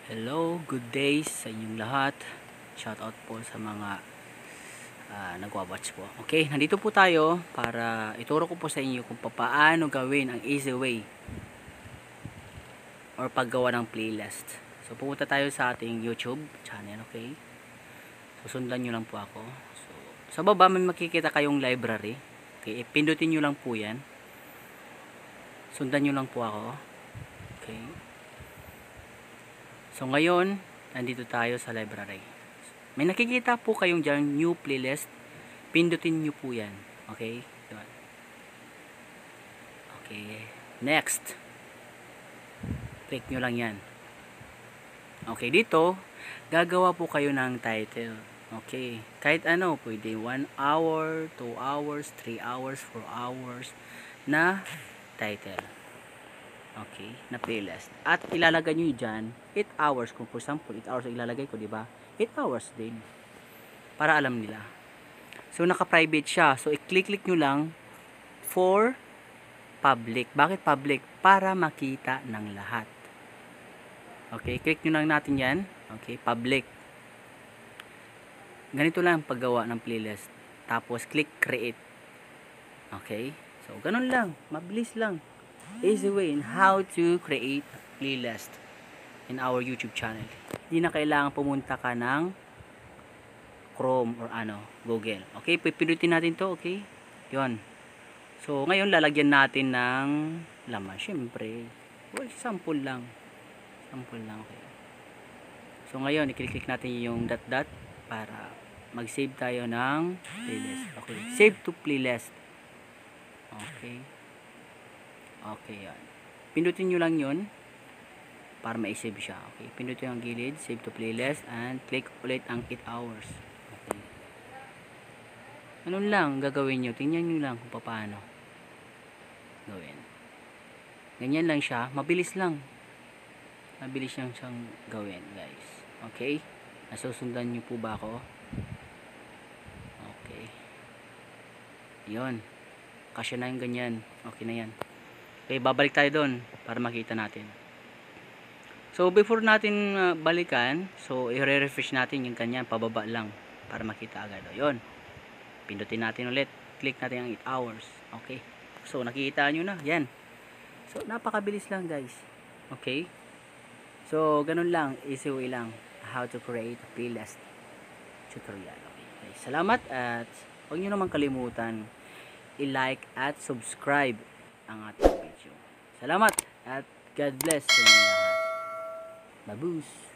Hello, good day sa inyong lahat. Shout out po sa mga nagwa-watch po. Okay, nandito po tayo para ituro ko po sa inyo kung paano gawin ang easy way or paggawa ng playlist. So pupunta tayo sa ating YouTube channel, okay? So sundan nyo lang po ako. So sa baba may makikita kayong library. Okay, pindutin nyo lang po yan. Sundan nyo lang po ako. Okay. So ngayon, nandito tayo sa library. May nakikita po kayong dyan, new playlist. Pindutin nyo po yan. Okay? Okay. Next. Click nyo lang yan. Okay, dito, gagawa po kayo ng title. Okay. Kahit ano, pwede 1 hour, 2 hours, 3 hours, 4 hours na title. Okay, na playlist. At ilalagay nyo dyan 8 hours. Kung for example 8 hours ilalagay ko, diba? 8 hours din. Para alam nila. So naka-private siya. So i-click nyo lang for public. Bakit public? Para makita ng lahat. Okay, click nyo lang natin yan. Okay, public. Ganito lang paggawa ng playlist. Tapos click create. Okay, so ganun lang. Mabilis lang. Easy way in how to create a playlist in our YouTube channel. Hindi na kailangan pumunta ka ng Chrome or Google. Okay, pipindutin natin to, okay? Yun. So, ngayon lalagyan natin ng laman. Siyempre, well, sample lang. Sample lang, okay. So, ngayon, i-click natin yung dot para mag-save tayo ng playlist. Okay, save to playlist. Okay. Okay, yan. Pindutin nyo lang yun para ma-save siya. Okay, pindutin ang gilid, save to playlist, and click ulit ang 8 hours. Okay. Anong lang gagawin nyo? Tingnan nyo lang kung paano gawin. Ganyan lang siya. Mabilis lang. Mabilis lang siyang gawin, guys. Okay? Nasusundan nyo po ba ako? Okay. Yun. Kasya na yung ganyan. Okay na yan. Okay, babalik tayo doon para makita natin. So, before natin balikan, so, i-refresh natin yung kanyan, pababa lang para makita agad. O, yun. Pindutin natin ulit. Click natin ang 8 hours. Okay. So, nakikita nyo na. Yan. So, napakabilis lang, guys. Okay. So, ganun lang. Easy way lang. How to create a playlist tutorial. Okay. Salamat at huwag nyo naman kalimutan i-like at subscribe ang ating video. Salamat at God bless sa inyo lahat. Babush!